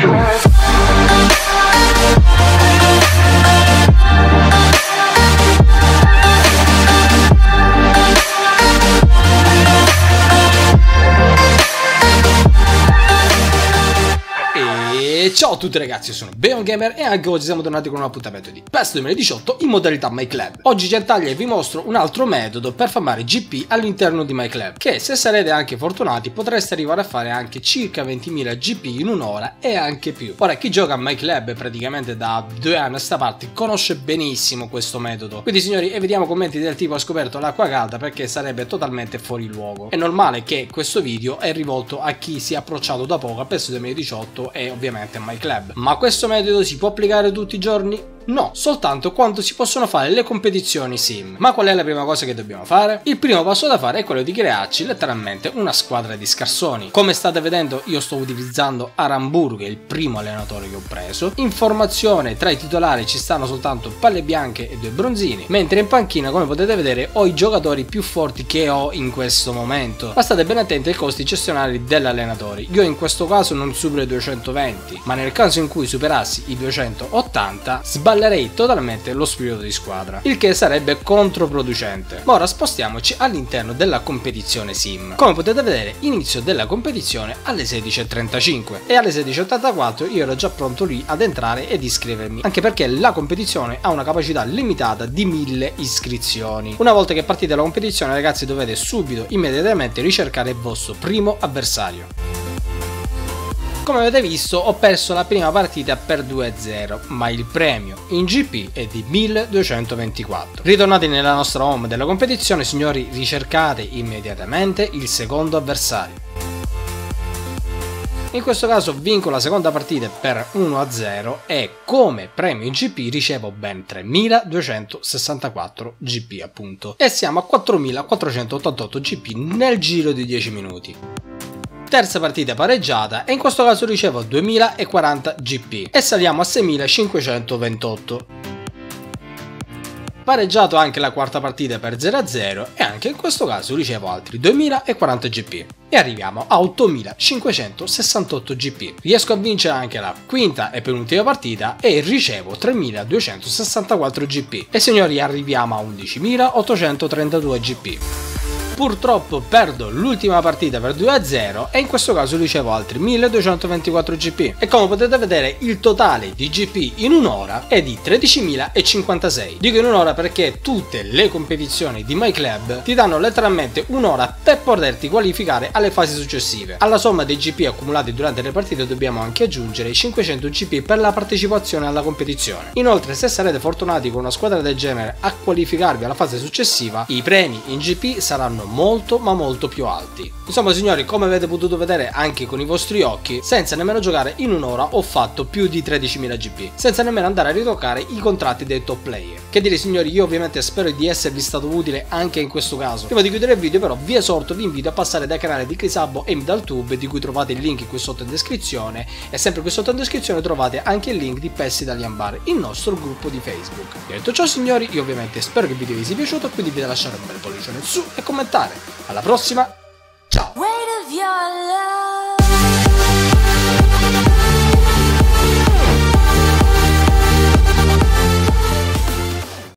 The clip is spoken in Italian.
Ciao a tutti ragazzi, io sono BeonGamer e anche oggi siamo tornati con un appuntamento di PES 2018 in modalità MyClub. Oggi Gentaglia vi mostro un altro metodo per farmare GP all'interno di MyClub, che se sarete anche fortunati potreste arrivare a fare anche circa 20.000 GP in un'ora e anche più. Ora, chi gioca a MyClub praticamente da 2 anni a sta parte conosce benissimo questo metodo, quindi signori evitiamo commenti del tipo "ho scoperto l'acqua calda", perché sarebbe totalmente fuori luogo. È normale che questo video è rivolto a chi si è approcciato da poco a PES 2018 e ovviamente a MyClub. Ma questo metodo si può applicare tutti i giorni? No, soltanto quando si possono fare le competizioni sim. Ma qual è la prima cosa che dobbiamo fare? Il primo passo da fare è quello di crearci letteralmente una squadra di scarsoni. Come state vedendo io sto utilizzando Aramburgo, il primo allenatore che ho preso. In formazione tra i titolari ci stanno soltanto palle bianche e 2 bronzini, mentre in panchina, come potete vedere, ho i giocatori più forti che ho in questo momento. Ma state ben attenti ai costi gestionali dell'allenatore. Io in questo caso non supero i 220, ma nel caso in cui superassi i 280 sballerei totalmente lo spirito di squadra, il che sarebbe controproducente. Ma ora spostiamoci all'interno della competizione sim. Come potete vedere, inizio della competizione alle 16:35 e alle 16:84 io ero già pronto lì ad entrare ed iscrivermi, anche perché la competizione ha una capacità limitata di 1000 iscrizioni. Una volta che partite la competizione ragazzi dovete subito immediatamente ricercare il vostro primo avversario. Come avete visto ho perso la prima partita per 2-0, ma il premio in GP è di 1224. Ritornati nella nostra home della competizione signori, ricercate immediatamente il secondo avversario. In questo caso vinco la seconda partita per 1-0 e come premio in GP ricevo ben 3264 GP appunto. E siamo a 4488 GP nel giro di 10 minuti. Terza partita pareggiata e in questo caso ricevo 2040 GP e saliamo a 6528. Pareggiato anche la quarta partita per 0-0 e anche in questo caso ricevo altri 2040 GP e arriviamo a 8568 GP. Riesco a vincere anche la quinta e penultima partita e ricevo 3264 GP e signori arriviamo a 11832 GP. Purtroppo perdo l'ultima partita per 2-0 e in questo caso ricevo altri 1224 GP e come potete vedere il totale di GP in un'ora è di 13.056. Dico in un'ora perché tutte le competizioni di MyClub ti danno letteralmente un'ora per poterti qualificare alle fasi successive. Alla somma dei GP accumulati durante le partite dobbiamo anche aggiungere i 500 GP per la partecipazione alla competizione. Inoltre se sarete fortunati con una squadra del genere a qualificarvi alla fase successiva, i premi in GP saranno molto ma molto più alti. Insomma signori, come avete potuto vedere anche con i vostri occhi, senza nemmeno giocare in un'ora ho fatto più di 13.000 GP, senza nemmeno andare a ritoccare i contratti dei top player. Che dire signori, io ovviamente spero di esservi stato utile anche in questo caso. Prima di chiudere il video però vi esorto, vi invito a passare dal canale di Crisabbo e Midaltube, di cui trovate il link qui sotto in descrizione, e sempre qui sotto in descrizione trovate anche il link di PES Italian Bar, il nostro gruppo di Facebook. Detto ciò signori, io ovviamente spero che il video vi sia piaciuto, quindi vi lasciare un bel pollice in su e commentare. Alla prossima, ciao!